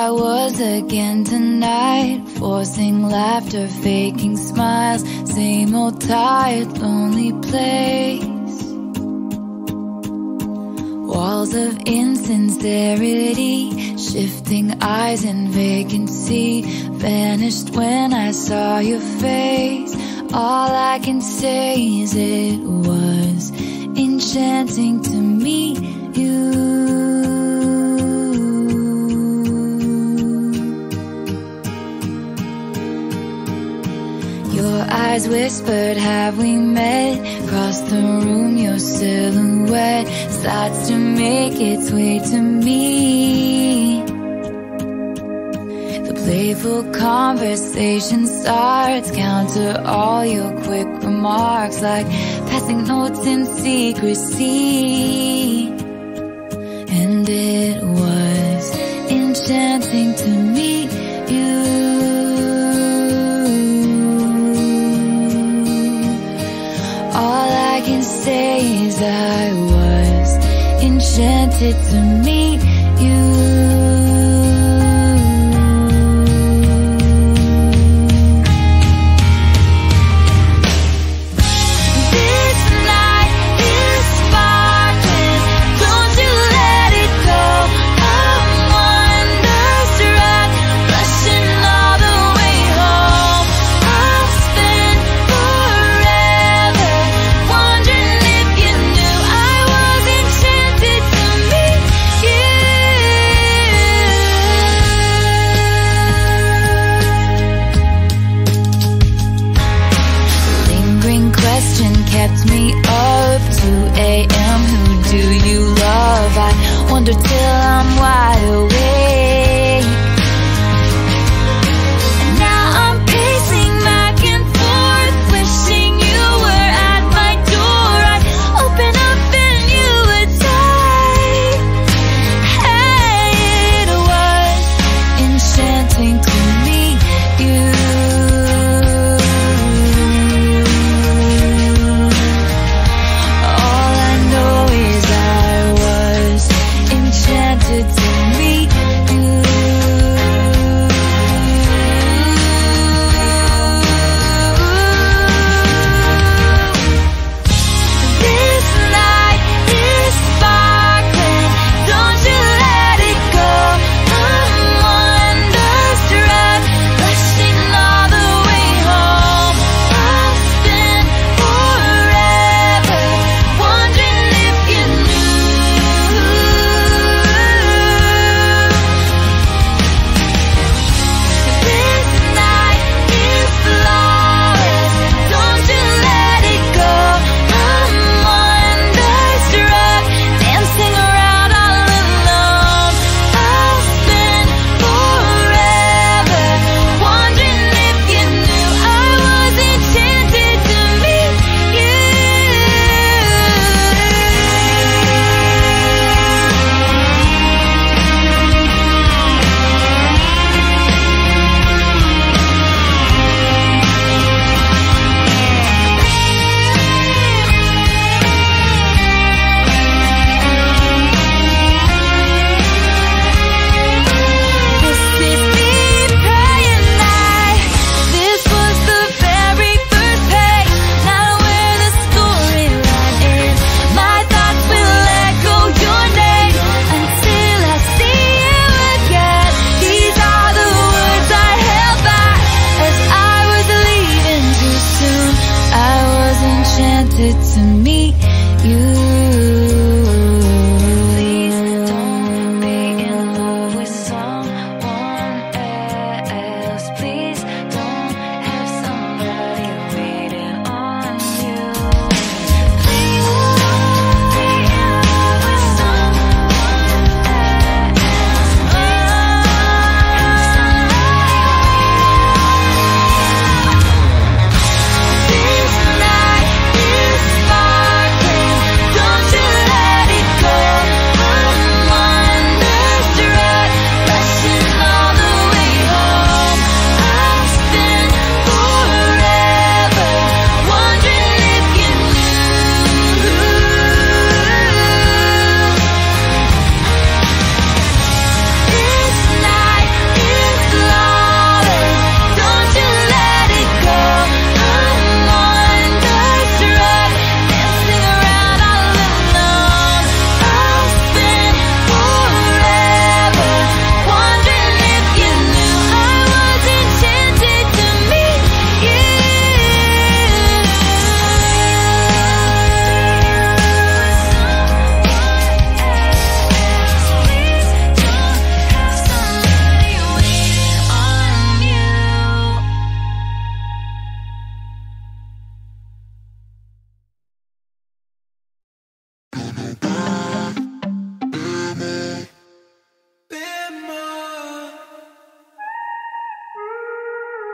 I was again tonight, forcing laughter, faking smiles. Same old tired, lonely place. Walls of insincerity, shifting eyes in vacancy. Vanished when I saw your face. All I can say is it was enchanting to meet you. Your eyes whispered, have we met? Across the room, your silhouette starts to make its way to me. The playful conversation starts, counter all your quick remarks, like passing notes in secrecy. And it was enchanting to meet you. All I can say is I was enchanted to meet you. You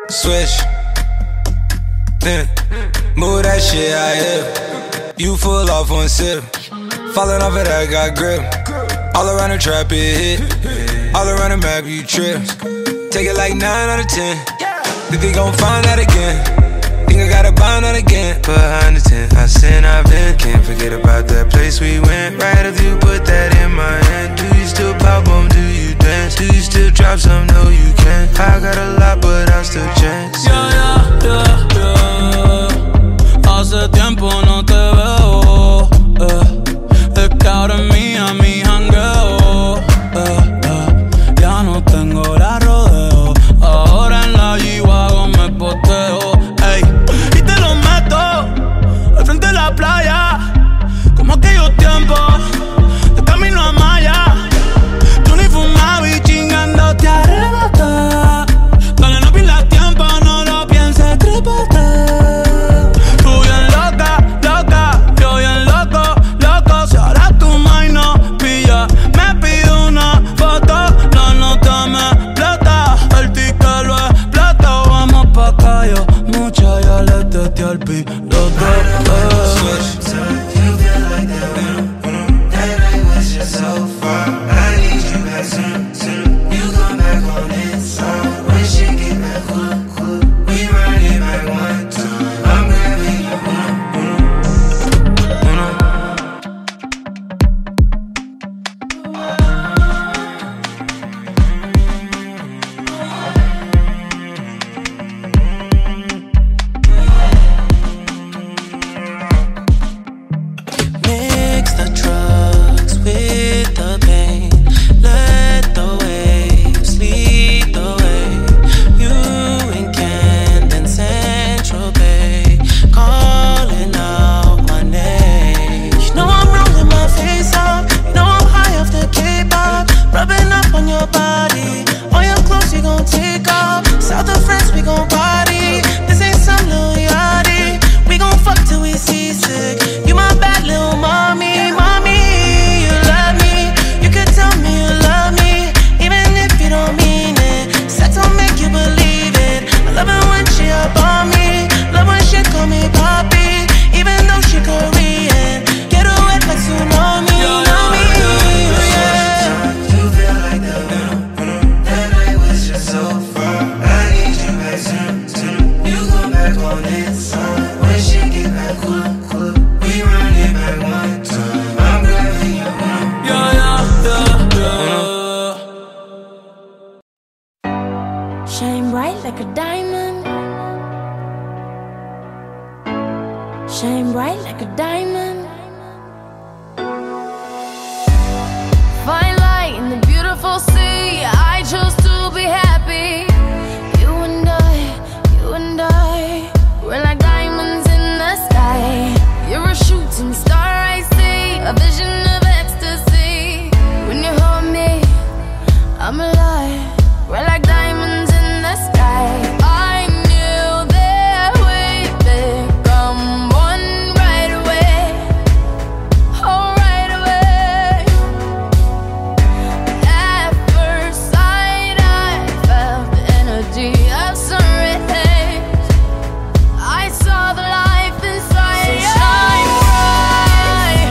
Switch, then move that shit out here. You full off one sip, falling off it, I got grip. All around the trap it hit, all around the map you trip. Take it like 9 out of 10. Think they gon' find that again. Think I gotta bind that again. Behind the tent, I sin, I've been. Can't forget about that place we went. Right if you put that in my hand. Do you still pop on? Do you dance? Do you still drop some? No, you can't. I got a lot, but I still chance. Hace tiempo no te veo. Es que ahora es mía, mi jangueo. Ya no tengo la rodeo. Ahora en la G-Wagon me poteo. Ey, y te lo meto al frente de la playa, como aquellos tiempos de camino a Maya. Tú ni fumabas y chingando te arrebaté. Dale, no pierdas tiempo, no lo pienses, trépate. Tú bien loca, loca, yo bien loco, loco. Si ahora tu mind no pilla, me pide una foto, la nota me explota, el ticket lo explota. Vamos pa' callo, mucha ya le testé al piloto. You feel like that night was just so far. I need you back soon. You come back on it, when shit get back cool. We run it back one time. I'm grabbing you, Mix the drugs with the pain. Let the waves lead the way. You and Camden Central Bay, calling out my name. You know I'm rolling my face up. You know I'm high off the K-pop, rubbing up on your body. All your clothes you gon' take off. South of France we gon' party. This ain't some little yachty. We gon' fuck till we seasick. You my bad little mommy, mommy. You love me. You can tell me you love me, even if you don't mean it. Sex will make you believe it. I love it when she up on me. Love when she call me papi, even though she Korean. Get her wet like tsunami, tsunami, yeah. You feel like that night was just so far. I need you back soon. You come back on it, when shit get back cool. We run it back one time. I'm grabbing you, Shine bright like a diamond. Shine bright like a diamond. Fine light in the beautiful sea. I chose to be happy. You and I, we're like diamonds in the sky. You're a shooting star, I see, a vision of ecstasy. When you hold me, I'm alive. We're like diamonds in the sky. I knew that we'd become one right away. Oh, right away. At first sight, I felt the energy of sun rays. I saw the life inside. So shine bright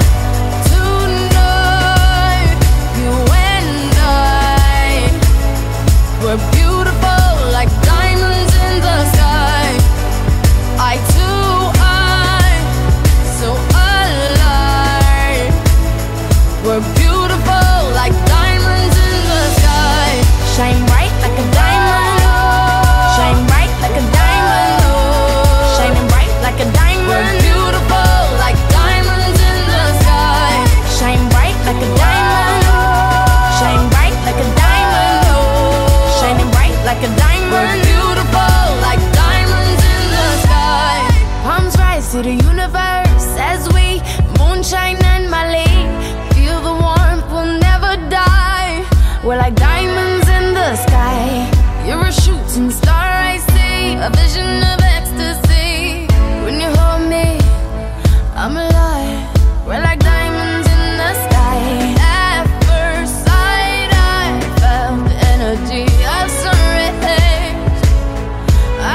tonight. You and I, we're beautiful like diamonds in the sky. Eye to eye, so alive. We're beautiful like diamonds in the sky. Shine bright like a diamond. Shine bright like a diamond. Shining bright like a diamond. We're beautiful like diamonds in the sky. Shine bright like a diamond. Shine bright like a diamond. Shining bright like a diamond. We're beautiful like diamonds in the sky. Palms rise to the universe as we moonshine and Mali. Feel the warmth, we'll never die. We're like diamonds in the sky. You're a shooting star, I see, a vision of ecstasy. When you hold me, I'm alive. We're like diamonds in the sky. At first sight, I felt the energy of sun rays.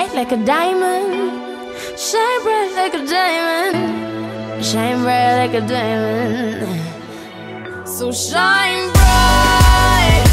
bright like a diamond, shine bright like a diamond, shine bright like a diamond. So shine bright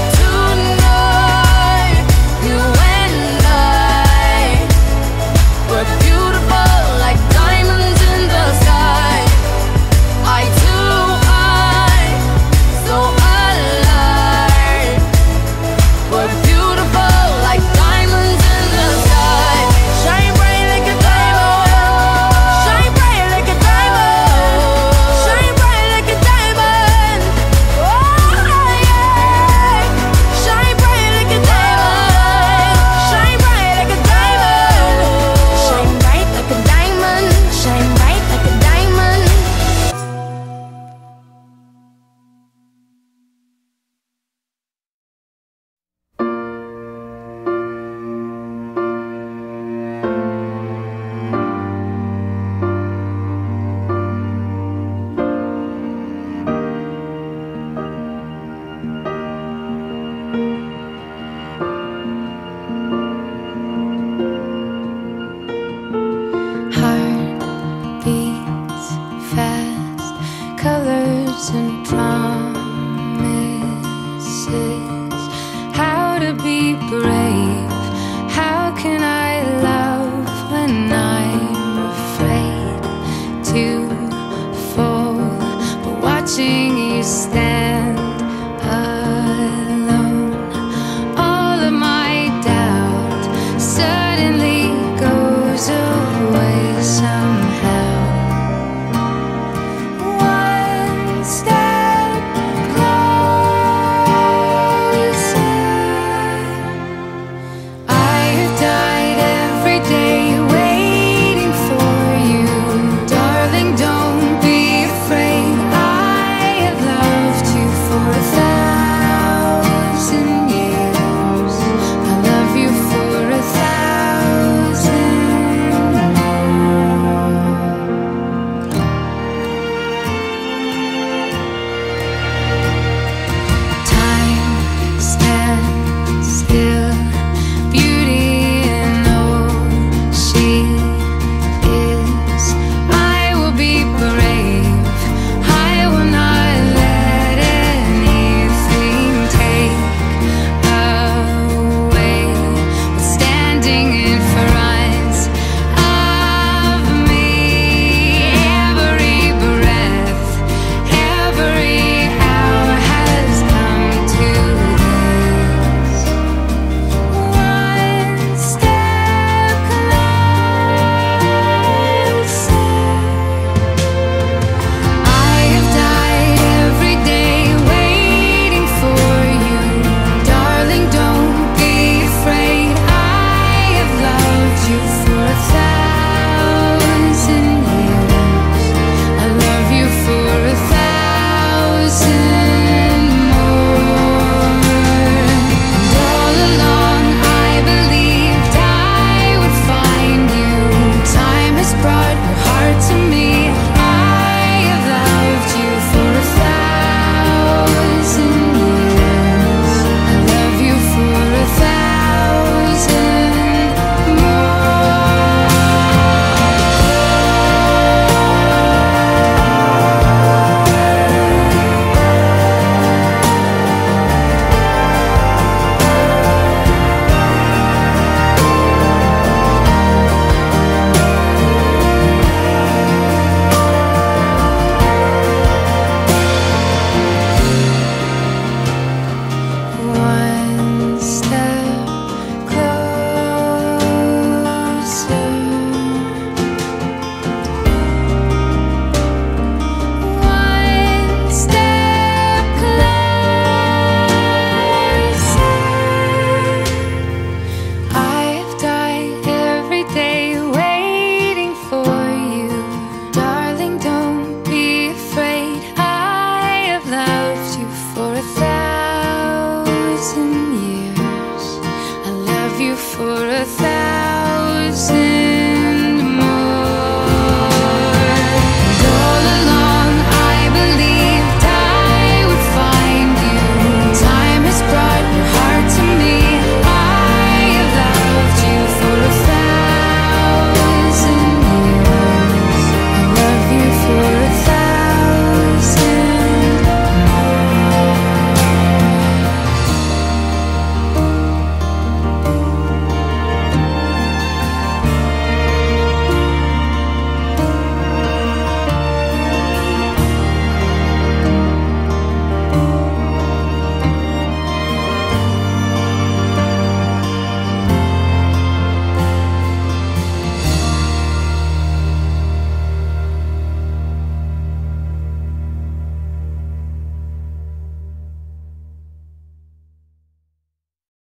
tonight, you and I. We're beautiful like diamonds in the sky. Eye to eye, so alive. We're beautiful like diamonds in the sky. Shine bright like a diamond, shine bright like a diamond, shine bright like a diamond. Oh yeah, shine bright like a diamond, shine bright like a diamond, shine bright like a diamond, shine bright like a diamond. Heart beats fast, colors and promises. How to be brave? How can I love when I'm afraid to fall? But watching you stand alone, all of my doubt suddenly goes away somehow. One step closer. I have died every day waiting for you. Darling, don't be afraid. I have loved you for 1,000 years. I love you for 1,000 more. Time stands still, beauty in all she is. I will be brave, I will not let anything take away what's standing in front of me. Every breath, every hour has come to this. One step closer. I have died every day waiting for you. Darling, don't be afraid. I have loved you for 1,000 years. I love you for 1,000 more. And all along I believed I would find you. Time has brought your heart to me. I have loved you for 1,000 years. I love you for 1,000 more. One step closer. One step closer. I have died every day waiting for you. Darling, don't be afraid. I have loved you for 1,000 years. I love you for 1,000